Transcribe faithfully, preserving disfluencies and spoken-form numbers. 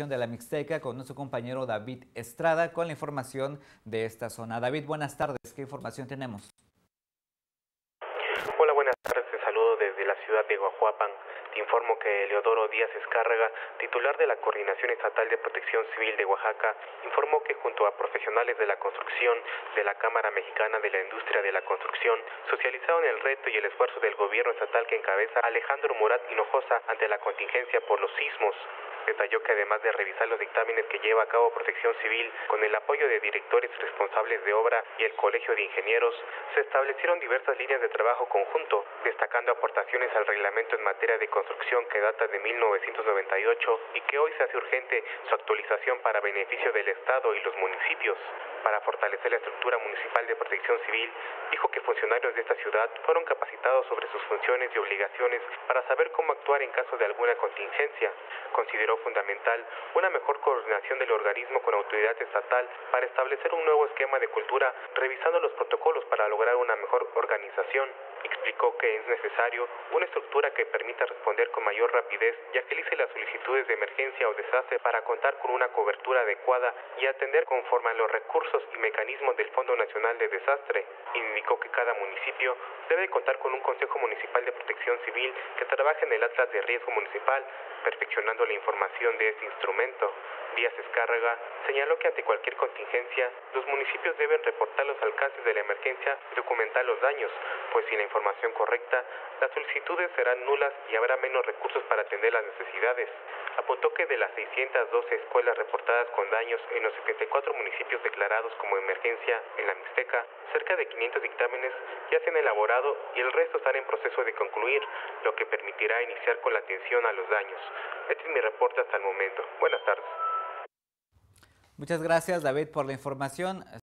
región de la Mixteca con nuestro compañero David Estrada con la información de esta zona. David, buenas tardes. ¿Qué información tenemos? Hola, buenas tardes. Te saludo desde la ciudad de Guajuapan. Te informo que Leodoro Díaz Escárraga, titular de la Coordinación Estatal de Protección Civil de Oaxaca, informó que junto a profesionales de la construcción de la Cámara Mexicana de la Industria de la Construcción, socializaron el reto y el esfuerzo del gobierno estatal que encabeza Alejandro Murat Hinojosa ante la contingencia por los sismos. Detalló que además de revisar los dictámenes que lleva a cabo Protección Civil con el apoyo de directores responsables de obra y el Colegio de Ingenieros, se establecieron diversas líneas de trabajo conjunto, destacando aportaciones al reglamento en materia de construcción que data de mil novecientos noventa y ocho y que hoy se hace urgente su actualización para beneficio del Estado y los municipios. Para fortalecer la estructura municipal de protección civil, dijo que funcionarios de esta ciudad fueron capacitados sobre sus funciones y obligaciones para saber cómo actuar en caso de alguna contingencia. Consideró fundamental una mejor coordinación del organismo con autoridad estatal para establecer un nuevo esquema de cultura, revisando los protocolos para lograr una mejor organización. Explicó que es necesario una estructura que permita responder con mayor rapidez y agilice las solicitudes de emergencia o desastre para contar con una cobertura adecuada y atender conforme a los recursos y mecanismos del Fondo Nacional de Desastre. Indicó que cada municipio debe contar con un Consejo Municipal de Protección Civil que trabaje en el Atlas de Riesgo Municipal, perfeccionando la información de este instrumento. Díaz Escárraga señaló que ante cualquier contingencia, los municipios deben reportar los alcances de la emergencia y documentar los daños, pues sin la información correcta, las solicitudes serán nulas y habrá menos recursos para atender las necesidades. Apuntó que de las seiscientas doce escuelas reportadas con daños en los setenta y cuatro municipios declarados como emergencia en la Mixteca, cerca de quinientos dictámenes ya se han elaborado y el resto están en proceso de concluir, lo que permitirá iniciar con la atención a los daños. Este es mi reporte hasta el momento. Buenas tardes. Muchas gracias, David, por la información.